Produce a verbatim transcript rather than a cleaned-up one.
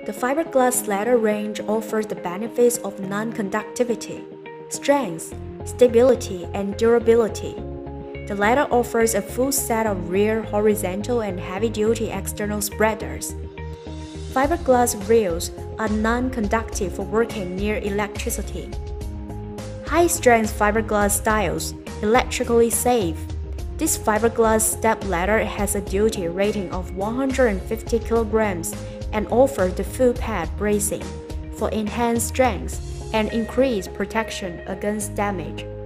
The fiberglass ladder range offers the benefits of non-conductivity, strength, stability, and durability. The ladder offers a full set of rear, horizontal, and heavy-duty external spreaders. Fiberglass rails are non-conductive for working near electricity. High-strength fiberglass styles, electrically safe. This fiberglass step ladder has a duty rating of one hundred fifty kilograms and offers the full pad bracing for enhanced strength and increased protection against damage.